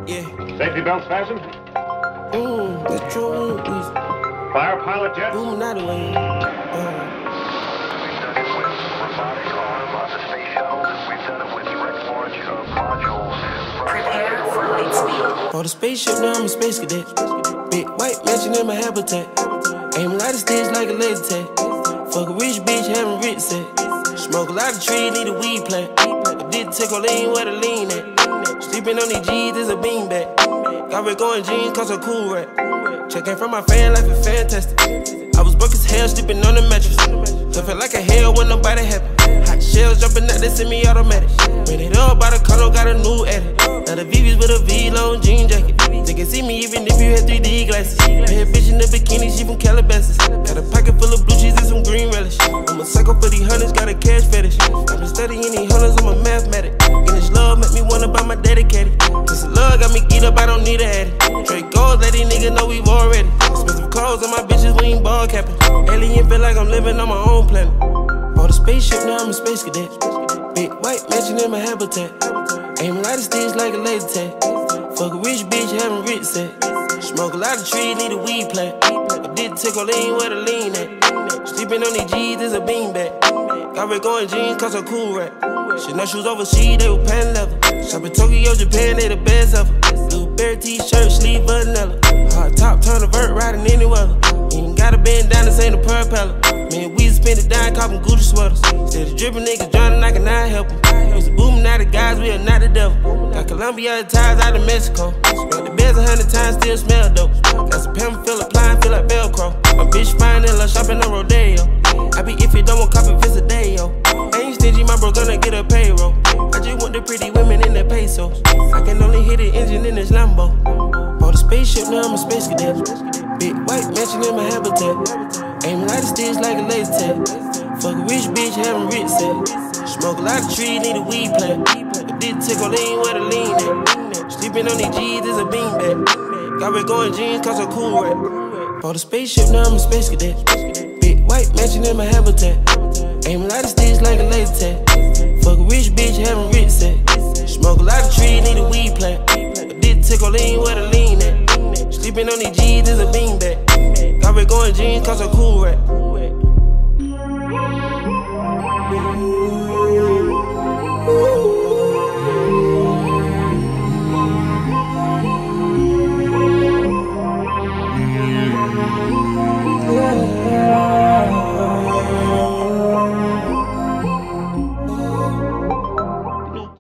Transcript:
Yeah. Safety belts fastened? That's true. Fire pilot jet? Boom, not away. We've done it with robotic arm on the space shuttle. We've done it with direct launch of modules. Prepare for light speed. On the spaceship, now I'm a space cadet. Big white mansion in my habitat. Aim a lot of sticks like a laser tag. Fuck a rich bitch, having rich set. Smoke a lot of trees, need a weed plant. I did take a lean where the lean at. Sleeping on these G's is a beanbag. Got red going jeans, cause I'm cool rat. Checking from my fan life is fantastic. I was broke as hell, sleeping on the mattress. I felt like a hell when nobody happy. Hot shells jumping out, they semi-automatic. Ran it up by the condo, got a new edit. Now the VV's with a V-long jean jacket. They can see me even if you had 3D glasses. Bad bitch in the bikini, she from Calabasas. Got a pocket full of blue cheese and some green relish. I'm a psycho for these hunters, got a cash fetish. I've been studying these hunters, I'm a mathematic. And this love make me wanna buy my dedicated. This love got me geeked up, I don't need a addy. Trade goals, let these niggas know we've already. Expensive clothes on my bitches, we ain't ball capping. Alien feel like I'm living on my own planet. Bought a spaceship, now I'm a space cadet. Big white mansion in my habitat. Aim a lot of sticks like a laser tag. Fuck a rich bitch, having rich set. Smoke a lot of trees, need a weed plant. I did take a lean where the lean at. Sleeping on these G's is a beanbag. Got red going jeans, cause I'm cool rat. Shit, no shoes overseas, they were pan leather. Shop in Tokyo, Japan, they the best ever. Blueberry t-shirt, sleeve vanilla. Hard top, turn a vert, riding any weather. Ain't gotta bend down, this ain't a propeller. Man, we spend it down, copping Gucci sweaters. Instead of dripping niggas drowning, I cannot help them. Used to boom, now the guys, we are not the devil. Got Colombia ties out of Mexico. Smell the beds 100 times, still smell dope. Got some pimp, feel applying, feel like Velcro. My bitch fine and love shopping on Rodeo. I be if you don't want copy, visit day, yo. Ain't stingy, my bro gonna get a payroll. I just want the pretty women in the pesos. I can only hit the engine in this Lambo. Bought a spaceship, now I'm a space cadet. Big white mansion in my habitat. Aim a lot of sticks like a laser tag. Fuck a rich bitch, having rich set. Smoke a lot of trees, need a weed plant. I did take a lean where the lean at. Sleeping on these G's is a beanbag. Got red going jeans, cause I'm cool rat. Bought a spaceship, now I'm a space cadet. Big white mansion in my habitat. Aim a lot of sticks like a laser tag. Fuck a rich bitch, having rich set. Smoke a lot of trees, need a weed plant. I did take a lean where the lean at. Sleeping on these G's is a beanbag. Got red going jeans, cause I'm cool rat. Ooh.